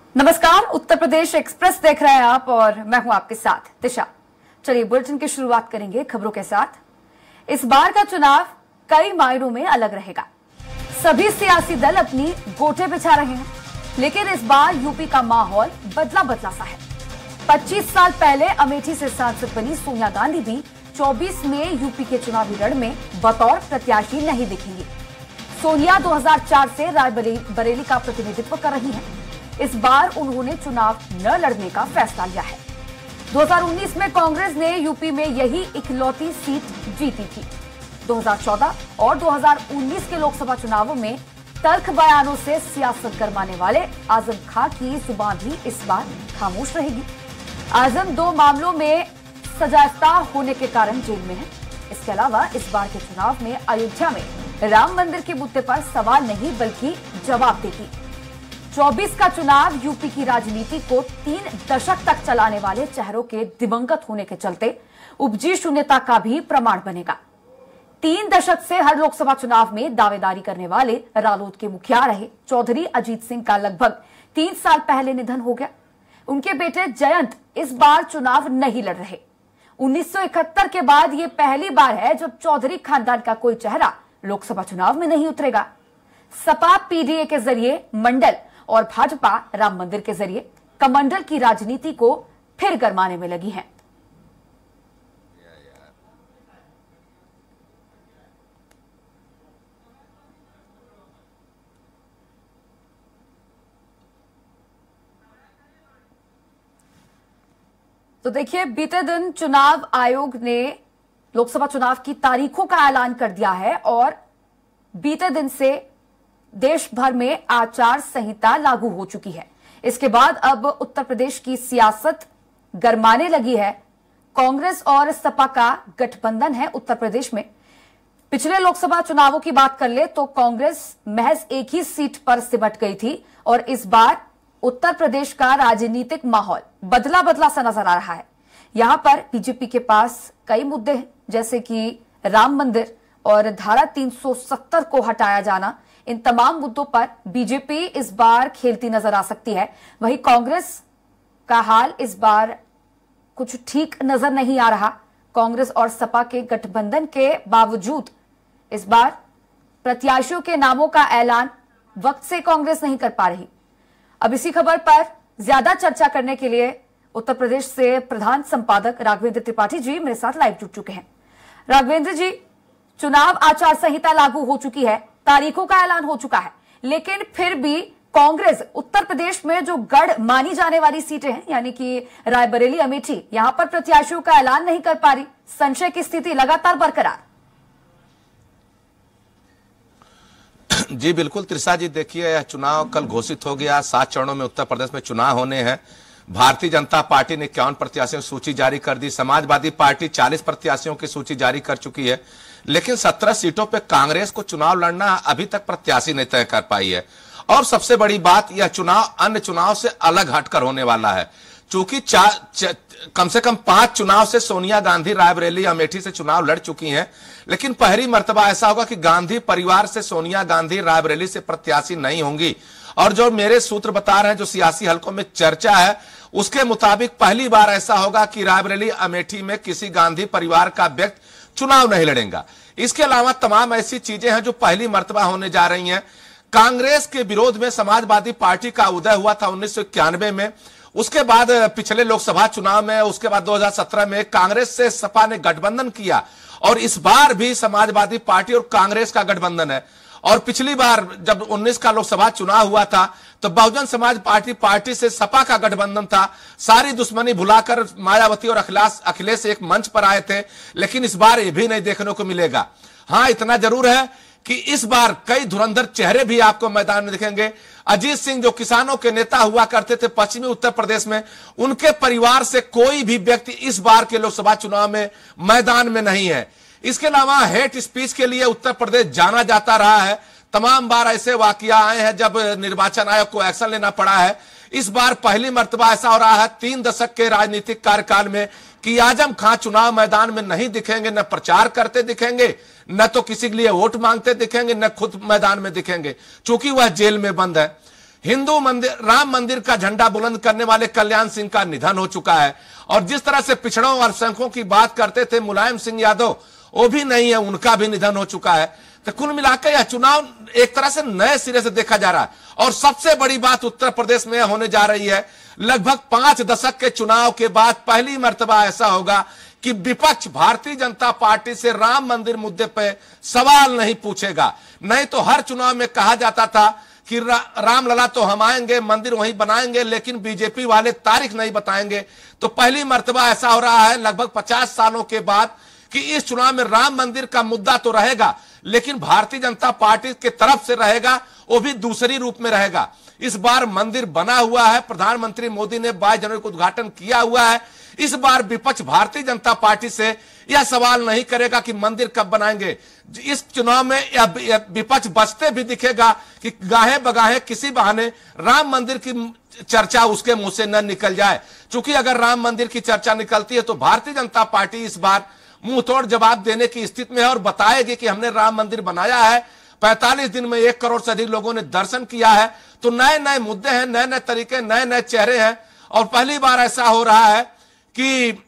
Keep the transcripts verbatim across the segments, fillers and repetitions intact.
नमस्कार, उत्तर प्रदेश एक्सप्रेस देख रहे हैं आप और मैं हूं आपके साथ दिशा। चलिए बुलेटिन की शुरुआत करेंगे खबरों के साथ। इस बार का चुनाव कई मायनों में अलग रहेगा। सभी सियासी दल अपनी गोटे बिछा रहे हैं, लेकिन इस बार यूपी का माहौल बदला बदला सा है। पच्चीस साल पहले अमेठी से सांसद बनी सोनिया गांधी भी चौबीस में यूपी के चुनावी रण में बतौर प्रत्याशी नहीं दिखेंगी। सोनिया दो हज़ार चार से रायबरेली का प्रतिनिधित्व कर रही हैं। इस बार उन्होंने चुनाव न लड़ने का फैसला लिया है। दो हज़ार उन्नीस में कांग्रेस ने यूपी में यही इकलौती सीट जीती थी। दो हज़ार चौदह और दो हज़ार उन्नीस के लोकसभा चुनावों में तल्ख बयानों से सियासत गरमाने वाले आजम खां की जुबान भी इस बार खामोश रहेगी। आजम दो मामलों में सजायाफ्ता होने के कारण जेल में है। इसके अलावा इस बार के चुनाव में अयोध्या में राम मंदिर के मुद्दे पर सवाल नहीं बल्कि जवाब देगी। चौबीस का चुनाव यूपी की राजनीति को तीन दशक तक चलाने वाले चेहरों के दिवंगत होने के चलते उपजी शून्यता का भी प्रमाण बनेगा। तीन दशक से हर लोकसभा चुनाव में दावेदारी करने वाले रालोद के मुखिया रहे चौधरी अजीत सिंह का लगभग तीन साल पहले निधन हो गया। उनके बेटे जयंत इस बार चुनाव नहीं लड़ रहे। उन्नीस सौ इकहत्तर के बाद ये पहली बार है जब चौधरी खानदान का कोई चेहरा लोकसभा चुनाव में नहीं उतरेगा। सपा पीडीए के जरिए मंडल और भाजपा राम मंदिर के जरिए कमंडल की राजनीति को फिर गरमाने में लगी है। तो देखिए, बीते दिन चुनाव आयोग ने लोकसभा चुनाव की तारीखों का ऐलान कर दिया है और बीते दिन से देश भर में आचार संहिता लागू हो चुकी है। इसके बाद अब उत्तर प्रदेश की सियासत गरमाने लगी है। कांग्रेस और सपा का गठबंधन है उत्तर प्रदेश में। पिछले लोकसभा चुनावों की बात कर ले तो कांग्रेस महज एक ही सीट पर सिमट गई थी और इस बार उत्तर प्रदेश का राजनीतिक माहौल बदला बदला सा नजर आ रहा है। यहां पर बीजेपी के पास कई मुद्दे हैं, जैसे कि राम मंदिर और धारा तीन सौ सत्तर को हटाया जाना। इन तमाम मुद्दों पर बीजेपी इस बार खेलती नजर आ सकती है। वहीं कांग्रेस का हाल इस बार कुछ ठीक नजर नहीं आ रहा। कांग्रेस और सपा के गठबंधन के बावजूद इस बार प्रत्याशियों के नामों का ऐलान वक्त से कांग्रेस नहीं कर पा रही। अब इसी खबर पर ज्यादा चर्चा करने के लिए उत्तर प्रदेश से प्रधान संपादक राघवेंद्र त्रिपाठी जी मेरे साथ लाइव जुड़ चुके हैं। राघवेंद्र जी, चुनाव आचार संहिता लागू हो चुकी है, तारीखों का ऐलान हो चुका है, लेकिन फिर भी कांग्रेस उत्तर प्रदेश में जो गढ़ मानी जाने वाली सीटें हैं यानी कि रायबरेली, अमेठी, यहां पर प्रत्याशियों का ऐलान नहीं कर पा रही। संशय की स्थिति लगातार बरकरार। जी बिल्कुल त्रिषा जी, देखिए यह चुनाव कल घोषित हो गया। सात चरणों में उत्तर प्रदेश में चुनाव होने हैं। भारतीय जनता पार्टी ने इक्यावन प्रत्याशियों की सूची जारी कर दी। समाजवादी पार्टी चालीस प्रत्याशियों की सूची जारी कर चुकी है, लेकिन सत्रह सीटों पे कांग्रेस को चुनाव लड़ना अभी तक प्रत्याशी नहीं तय कर पाई है। और सबसे बड़ी बात, यह चुनाव अन्य चुनाव से अलग हटकर होने वाला है। चूंकि कम से कम पांच चुनाव से सोनिया गांधी रायबरेली, अमेठी से चुनाव लड़ चुकी हैं, लेकिन पहली मर्तबा ऐसा होगा कि गांधी परिवार से सोनिया गांधी रायबरेली से प्रत्याशी नहीं होंगी। और जो मेरे सूत्र बता रहे हैं, जो सियासी हलकों में चर्चा है, उसके मुताबिक पहली बार ऐसा होगा कि रायबरेली, अमेठी में किसी गांधी परिवार का व्यक्ति चुनाव नहीं लड़ेगा। इसके अलावा तमाम ऐसी चीजें हैं जो पहली मर्तबा होने जा रही हैं। कांग्रेस के विरोध में समाजवादी पार्टी का उदय हुआ था उन्नीस सौ इक्यानवे में। उसके बाद पिछले लोकसभा चुनाव में, उसके बाद दो हज़ार सत्रह में कांग्रेस से सपा ने गठबंधन किया और इस बार भी समाजवादी पार्टी और कांग्रेस का गठबंधन है। और पिछली बार जब उन्नीस का लोकसभा चुनाव हुआ था तो बहुजन समाज पार्टी पार्टी से सपा का गठबंधन था। सारी दुश्मनी भुलाकर मायावती और अखिलेश अखिलेश एक मंच पर आए थे, लेकिन इस बार ये भी नहीं देखने को मिलेगा। हाँ, इतना जरूर है कि इस बार कई धुरंधर चेहरे भी आपको मैदान में दिखेंगे। अजीत सिंह जो किसानों के नेता हुआ करते थे पश्चिमी उत्तर प्रदेश में, उनके परिवार से कोई भी व्यक्ति इस बार के लोकसभा चुनाव में मैदान में नहीं है। इसके अलावा हेट स्पीच के लिए उत्तर प्रदेश जाना जाता रहा है। तमाम बार ऐसे वाकया आए हैं जब निर्वाचन आयोग को एक्शन लेना पड़ा है। इस बार पहली मर्तबा ऐसा हो रहा है तीन दशक के राजनीतिक कार्यकाल में कि आजम खां चुनाव मैदान में नहीं दिखेंगे, न प्रचार करते दिखेंगे, न तो किसी के लिए वोट मांगते दिखेंगे, न खुद मैदान में दिखेंगे, चूंकि वह जेल में बंद है। हिंदू मंदिर राम मंदिर का झंडा बुलंद करने वाले कल्याण सिंह का निधन हो चुका है। और जिस तरह से पिछड़ों और अल्पसंख्यकों की बात करते थे मुलायम सिंह यादव, वो भी नहीं है, उनका भी निधन हो चुका है। तो कुल मिलाकर यह चुनाव एक तरह से नए सिरे से देखा जा रहा है। और सबसे बड़ी बात उत्तर प्रदेश में होने जा रही है, लगभग पांच दशक के चुनाव के बाद पहली मर्तबा ऐसा होगा कि विपक्ष भारतीय जनता पार्टी से राम मंदिर मुद्दे पर सवाल नहीं पूछेगा। नहीं तो हर चुनाव में कहा जाता था कि रा, रामलला तो हम आएंगे, मंदिर वहीं बनाएंगे, लेकिन बीजेपी वाले तारीख नहीं बताएंगे। तो पहली मर्तबा ऐसा हो रहा है लगभग पचास सालों के बाद कि इस चुनाव में राम मंदिर का मुद्दा तो रहेगा, लेकिन भारतीय जनता पार्टी के तरफ से रहेगा, वो भी दूसरी रूप में रहेगा। इस बार मंदिर बना हुआ है, प्रधानमंत्री मोदी ने बाईस जनवरी को उद्घाटन किया हुआ है। इस बार विपक्ष भारतीय जनता पार्टी से यह सवाल नहीं करेगा कि मंदिर कब बनाएंगे। इस चुनाव में विपक्ष बचते भी दिखेगा कि गाहे बगाहे किसी बहाने राम मंदिर की चर्चा उसके मुंह से न निकल जाए। चूंकि अगर राम मंदिर की चर्चा निकलती है तो भारतीय जनता पार्टी इस बार मुंह तोड़ जवाब देने की स्थिति में है और बताएगी कि हमने राम मंदिर बनाया है, पैंतालीस दिन में एक करोड़ से अधिक लोगों ने दर्शन किया है। तो नए नए मुद्दे हैं, नए नए तरीके, नए नए चेहरे हैं। और पहली बार ऐसा हो रहा है कि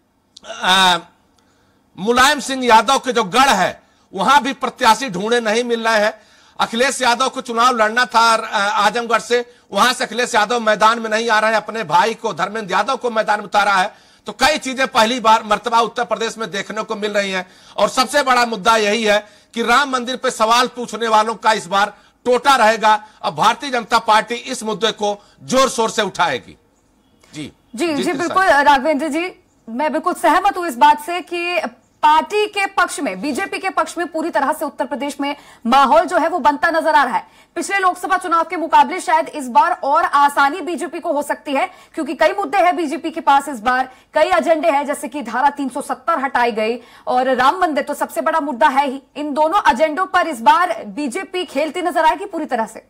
आ, मुलायम सिंह यादव के जो गढ़ है वहां भी प्रत्याशी ढूंढे नहीं मिल रहे हैं। अखिलेश यादव को चुनाव लड़ना था आजमगढ़ से, वहां से अखिलेश यादव मैदान में नहीं आ रहे हैं, अपने भाई को धर्मेंद्र यादव को मैदान में उतारा है। तो कई चीजें पहली बार मर्तबा उत्तर प्रदेश में देखने को मिल रही हैं। और सबसे बड़ा मुद्दा यही है कि राम मंदिर पर सवाल पूछने वालों का इस बार टोटा रहेगा। अब भारतीय जनता पार्टी इस मुद्दे को जोर शोर से उठाएगी। जी जी जी, जी बिल्कुल राघवेंद्र जी, मैं बिल्कुल सहमत हूं इस बात से कि पार्टी के पक्ष में, बीजेपी के पक्ष में पूरी तरह से उत्तर प्रदेश में माहौल जो है वो बनता नजर आ रहा है। पिछले लोकसभा चुनाव के मुकाबले शायद इस बार और आसानी बीजेपी को हो सकती है, क्योंकि कई मुद्दे हैं बीजेपी के पास इस बार, कई एजेंडे हैं, जैसे कि धारा तीन सौ सत्तर हटाई गई और राम मंदिर तो सबसे बड़ा मुद्दा है ही। इन दोनों एजेंडों पर इस बार बीजेपी खेलती नजर आएगी पूरी तरह से।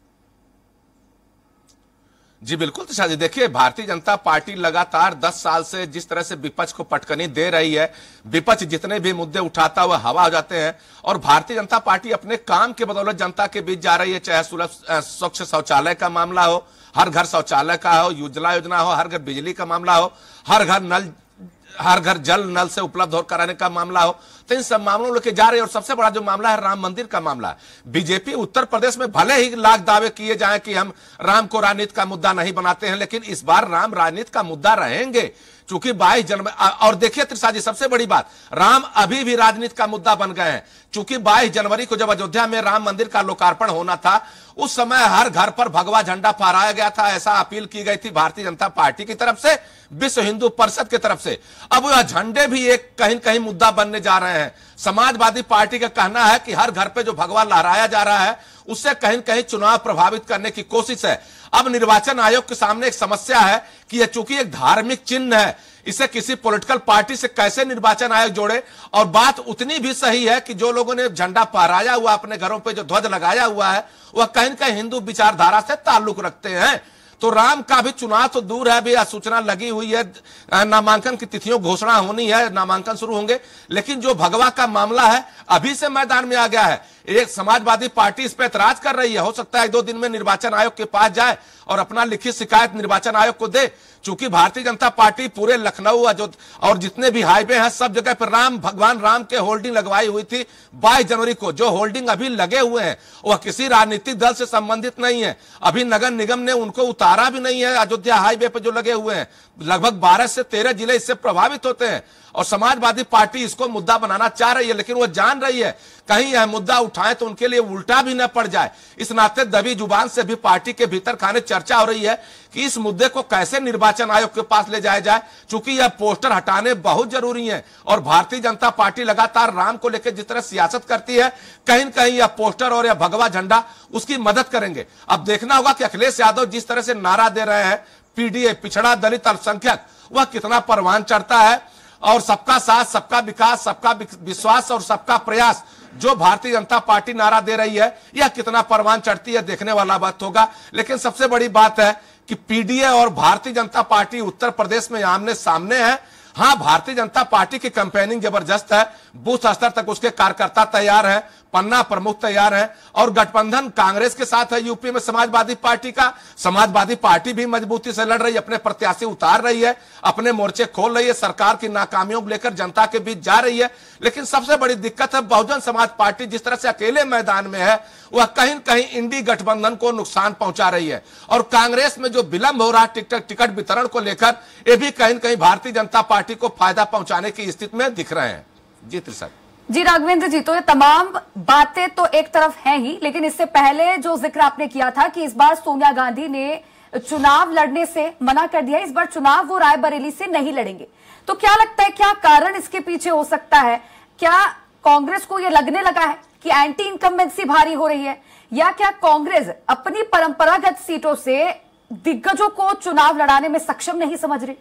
जी बिल्कुल तुषार जी, देखिए भारतीय जनता पार्टी लगातार दस साल से जिस तरह से विपक्ष को पटकनी दे रही है, विपक्ष जितने भी मुद्दे उठाता हुआ हवा हो जाते हैं। और भारतीय जनता पार्टी अपने काम के बदौलत जनता के बीच जा रही है, चाहे सुलभ स्वच्छ शौचालय का मामला हो, हर घर शौचालय का हो, उज्ज्वला योजना हो, हर घर बिजली का मामला हो, हर घर नल हर घर जल नल से उपलब्ध हो कराने का मामला हो। तो इन सब मामलों लेके जा रहे हैं। और सबसे बड़ा जो मामला है राम मंदिर का मामला है। बीजेपी उत्तर प्रदेश में भले ही लाख दावे किए जाएं कि हम राम को राजनीति का मुद्दा नहीं बनाते हैं, लेकिन इस बार राम राजनीति का मुद्दा रहेंगे। चूंकि बाईस जनवरी, और देखिए त्रिषा जी, सबसे बड़ी बात, राम अभी भी राजनीति का मुद्दा बन गए हैं। चूंकि बाईस जनवरी को जब अयोध्या में राम मंदिर का लोकार्पण होना था, उस समय हर घर पर भगवा झंडा फहराया गया था, ऐसा अपील की गई थी भारतीय जनता पार्टी की तरफ से, विश्व हिंदू परिषद की तरफ से। अब यह झंडे भी एक कहीं कहीं मुद्दा बनने जा रहे हैं। समाजवादी पार्टी का कहना है कि हर घर पे जो भगवा लहराया जा रहा है उससे कहीं कहीं चुनाव प्रभावित करने की कोशिश है। अब निर्वाचन आयोग के सामने एक समस्या है कि यह चूंकि एक धार्मिक चिन्ह है, इसे किसी पॉलिटिकल पार्टी से कैसे निर्वाचन आयोग जोड़े। और बात उतनी भी सही है कि जो लोगों ने झंडा फहराया हुआ, अपने घरों पे जो ध्वज लगाया हुआ है, वह कहीं कहीं हिंदू विचारधारा से ताल्लुक रखते हैं। तो राम का भी चुनाव तो दूर है, अभी सूचना लगी हुई है, नामांकन की तिथियों घोषणा होनी है, नामांकन शुरू होंगे, लेकिन जो भगवा का मामला है अभी से मैदान में आ गया है। एक समाजवादी पार्टी इस पर ऐतराज कर रही है, हो सकता है दो दिन में निर्वाचन आयोग के पास जाए और अपना लिखित शिकायत निर्वाचन आयोग को दे। चूंकि भारतीय जनता पार्टी पूरे लखनऊ और जितने भी हाईवे हैं सब जगह पर राम भगवान राम के होल्डिंग लगवाई हुई थी बाईस जनवरी को। जो होल्डिंग अभी लगे हुए हैं वह किसी राजनीतिक दल से संबंधित नहीं है, अभी नगर निगम ने उनको उतारा भी नहीं है। अयोध्या हाईवे पर जो लगे हुए हैं, लगभग बारह से तेरह जिले इससे प्रभावित होते हैं। और समाजवादी पार्टी इसको मुद्दा बनाना चाह रही है, लेकिन वो जान रही है कहीं यह मुद्दा उठाए तो उनके लिए उल्टा भी न पड़ जाए। इस नाते दबी जुबान से भी पार्टी के भीतर खाने चर्चा हो रही है कि इस मुद्दे को कैसे निर्वाचन आयोग के पास ले जाया जाए, क्योंकि यह पोस्टर हटाने बहुत जरूरी है। और भारतीय जनता पार्टी लगातार राम को लेकर जिस तरह सियासत करती है, कहीं न कहीं यह पोस्टर और यह भगवा झंडा उसकी मदद करेंगे। अब देखना होगा कि अखिलेश यादव जिस तरह से नारा दे रहे हैं, पीडीए पिछड़ा दलित अल्पसंख्यक, वह कितना परवान चढ़ता है। और सबका साथ, सबका विकास, सबका विश्वास और सबका प्रयास जो भारतीय जनता पार्टी नारा दे रही है, यह कितना परवान चढ़ती है, देखने वाला बात होगा। लेकिन सबसे बड़ी बात है कि पीडीए और भारतीय जनता पार्टी उत्तर प्रदेश में आमने सामने है। हाँ, भारतीय जनता पार्टी की कैंपेनिंग जबरदस्त है, बूथ स्तर तक उसके कार्यकर्ता तैयार हैं, पन्ना प्रमुख तैयार है और गठबंधन कांग्रेस के साथ है यूपी में समाजवादी पार्टी का। समाजवादी पार्टी भी मजबूती से लड़ रही है, अपने प्रत्याशी उतार रही है, अपने मोर्चे खोल रही है, सरकार की नाकामियों को लेकर जनता के बीच जा रही है। लेकिन सबसे बड़ी दिक्कत है बहुजन समाज पार्टी जिस तरह से अकेले मैदान में है वह कहीं न कहीं इंडी गठबंधन को नुकसान पहुंचा रही है। और कांग्रेस में जो विलंब हो रहा है टिकट टिकट वितरण को लेकर, ये भी कहीं न कहीं भारतीय जनता पार्टी को फायदा पहुंचाने की स्थिति में दिख रहे हैं। जी त्रिशा जी राघवेंद्र जी, तो ये तमाम बातें तो एक तरफ हैं ही, लेकिन इससे पहले जो जिक्र आपने किया था कि इस बार सोनिया गांधी ने चुनाव लड़ने से मना कर दिया, इस बार चुनाव वो रायबरेली से नहीं लड़ेंगे, तो क्या लगता है क्या कारण इसके पीछे हो सकता है? क्या कांग्रेस को ये लगने लगा है कि एंटी इनकम्बेंसी भारी हो रही है, या क्या कांग्रेस अपनी परंपरागत सीटों से दिग्गजों को चुनाव लड़ाने में सक्षम नहीं समझ रही?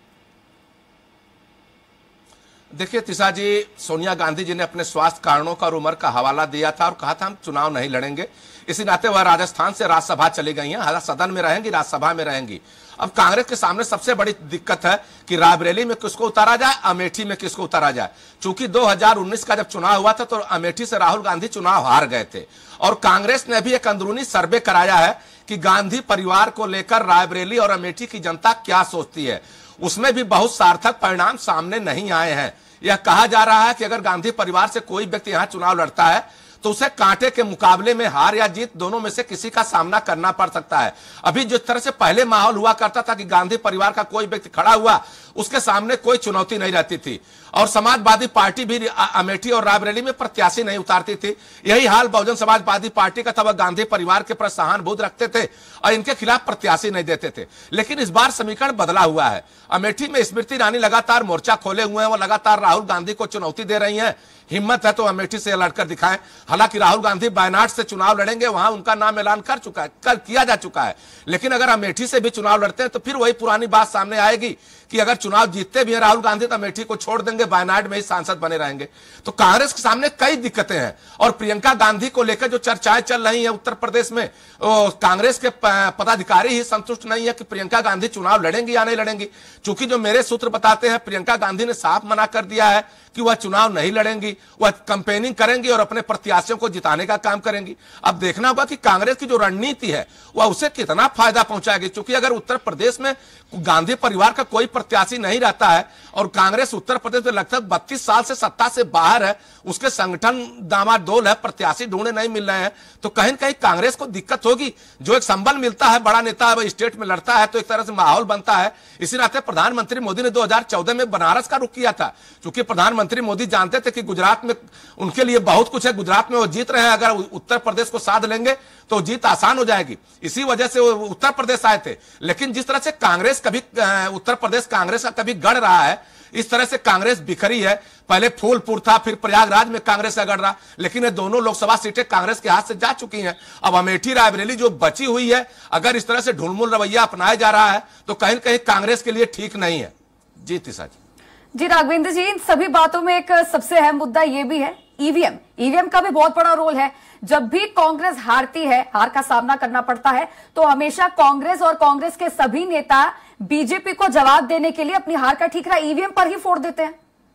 देखिए त्रिशा जी, सोनिया गांधी जी ने अपने स्वास्थ्य कारणों का और उम्र का हवाला दिया था और कहा था हम चुनाव नहीं लड़ेंगे। इसी नाते वह राजस्थान से राज्यसभा चली गई हैं, हालांकि सदन में रहेंगी, राज्यसभा में रहेंगी। अब कांग्रेस के सामने सबसे बड़ी दिक्कत है कि रायबरेली में किसको उतारा जाए, अमेठी में किसको उतारा जाए। चूंकि दो हज़ार उन्नीस का जब चुनाव हुआ था तो अमेठी से राहुल गांधी चुनाव हार गए थे और कांग्रेस ने भी एक अंदरूनी सर्वे कराया है कि गांधी परिवार को लेकर रायबरेली और अमेठी की जनता क्या सोचती है। उसमें भी बहुत सार्थक परिणाम सामने नहीं आए हैं। यह कहा जा रहा है कि अगर गांधी परिवार से कोई व्यक्ति यहां चुनाव लड़ता है तो उसे कांटे के मुकाबले में हार या जीत दोनों में से किसी का सामना करना पड़ सकता है। अभी जिस तरह से पहले माहौल हुआ करता था कि गांधी परिवार का कोई व्यक्ति खड़ा हुआ उसके सामने कोई चुनौती नहीं रहती थी और समाजवादी पार्टी भी अमेठी और रायबरेली में प्रत्याशी नहीं उतारती थी। यही हाल बहुजन समाजवादी पार्टी का था, वह गांधी परिवार के प्रति सहानुभूति रखते थे और इनके खिलाफ प्रत्याशी नहीं देते थे। लेकिन इस बार समीकरण बदला हुआ है। अमेठी में स्मृति ईरानी लगातार मोर्चा खोले हुए हैं, वो लगातार राहुल गांधी को चुनौती दे रही हैं। हिम्मत है तो अमेठी से लड़कर दिखाएं। हालांकि राहुल गांधी वायनाड से चुनाव लड़ेंगे, वहां उनका नाम ऐलान कर चुका है, कर किया जा चुका है। लेकिन अगर अमेठी से भी चुनाव लड़ते हैं तो फिर वही पुरानी बात सामने आएगी कि अगर चुनाव जीतते भी हैं राहुल गांधी तो अमेठी को छोड़ देंगे, वायनाड में ही सांसद बने रहेंगे। तो कांग्रेस के सामने कई दिक्कतें हैं और प्रियंका गांधी को लेकर जो चर्चाएं चल रही हैं उत्तर प्रदेश में, कांग्रेस के पदाधिकारी ही संतुष्ट नहीं है कि प्रियंका गांधी चुनाव लड़ेंगी या नहीं लड़ेंगी। चूंकि जो मेरे सूत्र बताते हैं प्रियंका गांधी ने साफ मना कर दिया है कि वह चुनाव नहीं लड़ेंगी, वह कैंपेनिंग करेंगी और अपने प्रत्याशियों को जिताने का काम करेंगी। अब देखना होगा कि कांग्रेस की जो रणनीति है वह उसे कितना फायदा पहुंचाएगी। क्योंकि अगर उत्तर प्रदेश में गांधी परिवार का कोई प्रत्याशी नहीं रहता है और कांग्रेस उत्तर प्रदेश में लगभग बत्तीस साल से सत्ता से बाहर है, उसके संगठन दामाडोल है, प्रत्याशी ढूंढे नहीं मिल रहे हैं, तो कहीं न कहीं कांग्रेस को दिक्कत होगी। जो एक संबल मिलता है, बड़ा नेता है, वह स्टेट में लड़ता है तो एक तरह से माहौल बनता है। इसी नाते प्रधानमंत्री मोदी ने दो हज़ार चौदह में बनारस का रुख किया था, क्योंकि प्रधानमंत्री मोदी जानते थे कि गुजरात में उनके लिए बहुत कुछ है, गुजरात में वो जीत रहे हैं, अगर उत्तर प्रदेश को साध लेंगे तो जीत आसान हो जाएगी। इसी वजह से वो उत्तर प्रदेश आए थे। लेकिन जिस तरह से कांग्रेस कभी उत्तर प्रदेश कांग्रेस का कभी गढ़ रहा है, इस तरह से कांग्रेस बिखरी है। पहले फूलपुर था, फिर प्रयागराज में कांग्रेस का गढ़ रहा, लेकिन ये दोनों लोकसभा सीटें कांग्रेस के हाथ से जा चुकी हैं। अब अमेठी रायबरेली जो बची हुई है, अगर इस तरह से ढुलमुल रवैया अपनाया जा रहा है तो कहीं कहीं कांग्रेस के लिए ठीक नहीं है। जी तिशा जी। जी राघवेंद्र जी, इन सभी बातों में एक सबसे अहम मुद्दा ये भी है ईवीएम। ईवीएम का भी बहुत बड़ा रोल है। जब भी कांग्रेस हारती है, हार का सामना करना पड़ता है, तो हमेशा कांग्रेस और कांग्रेस के सभी नेता बीजेपी को जवाब देने के लिए अपनी हार का ठीकरा ईवीएम पर ही फोड़ देते हैं।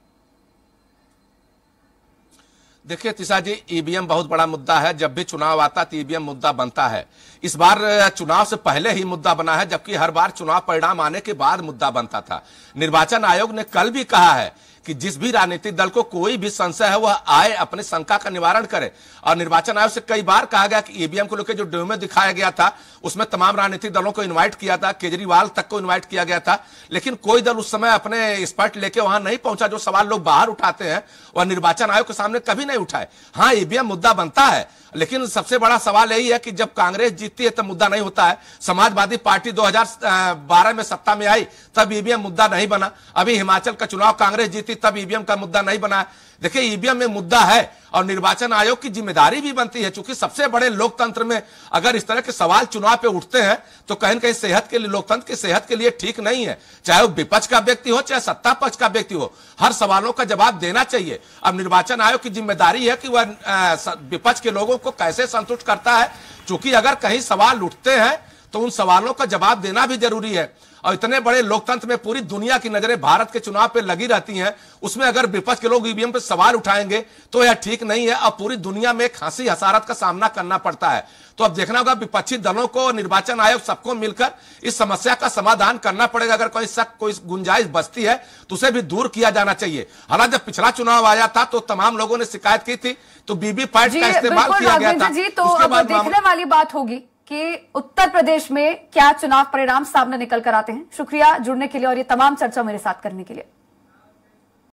देखिए तिशा जी, ईवीएम बहुत बड़ा मुद्दा है। जब भी चुनाव आता तो ईवीएम मुद्दा बनता है। इस बार चुनाव से पहले ही मुद्दा बना है, जबकि हर बार चुनाव परिणाम आने के बाद मुद्दा बनता था। निर्वाचन आयोग ने कल भी कहा है कि जिस भी राजनीतिक दल को कोई भी संशय है वह आए, अपने शंका का निवारण करे। और निर्वाचन आयोग से कई बार कहा गया कि ईवीएम को लेकर जो डेमो दिखाया गया था उसमें तमाम राजनीतिक दलों को इनवाइट किया था, केजरीवाल तक को इनवाइट किया गया था, लेकिन कोई दल उस समय अपने एक्सपर्ट लेके वहां नहीं पहुंचा। जो सवाल लोग बाहर उठाते हैं वह निर्वाचन आयोग के सामने कभी नहीं उठाए। हाँ, ईवीएम मुद्दा बनता है, लेकिन सबसे बड़ा सवाल यही है कि जब कांग्रेस जीतती है तब मुद्दा नहीं होता है। समाजवादी पार्टी दो हज़ार बारह में सत्ता में आई तब ईवीएम मुद्दा नहीं बना। अभी हिमाचल का चुनाव कांग्रेस जीती तब ईवीएम का मुद्दा नहीं बना। देखिए, ईवीएम में मुद्दा है और निर्वाचन आयोग की जिम्मेदारी भी बनती है, क्योंकि सबसे बड़े लोकतंत्र में अगर इस तरह के सवाल चुनाव पे उठते हैं तो कहीं न कहीं सेहत के लिए, लोकतंत्र की सेहत के लिए ठीक नहीं है। चाहे वो विपक्ष का व्यक्ति हो, चाहे सत्ता पक्ष का व्यक्ति हो, हर सवालों का जवाब देना चाहिए। अब निर्वाचन आयोग की जिम्मेदारी है कि वह विपक्ष के लोगों को कैसे संतुष्ट करता है, क्योंकि अगर कहीं सवाल उठते हैं तो उन सवालों का जवाब देना भी जरूरी है। और इतने बड़े लोकतंत्र में पूरी दुनिया की नजरें भारत के चुनाव पे लगी रहती हैं, उसमें अगर विपक्ष के लोग ईवीएम पे सवाल उठाएंगे तो यह ठीक नहीं है। अब पूरी दुनिया में एक हंसी हसारत का सामना करना पड़ता है। तो अब देखना होगा विपक्षी दलों को, निर्वाचन आयोग, सबको मिलकर इस समस्या का समाधान करना पड़ेगा। अगर कोई शक, कोई गुंजाइश बचती है तो उसे भी दूर किया जाना चाहिए। हालांकि जब पिछला चुनाव आया था तो तमाम लोगों ने शिकायत की थी, तो वीवीपैट का इस्तेमाल किया गया था। जी, तो अब देखने वाली बात होगी कि उत्तर प्रदेश में क्या चुनाव परिणाम सामने निकल कर आते हैं। शुक्रिया जुड़ने के लिए और ये तमाम चर्चा मेरे साथ करने के लिए।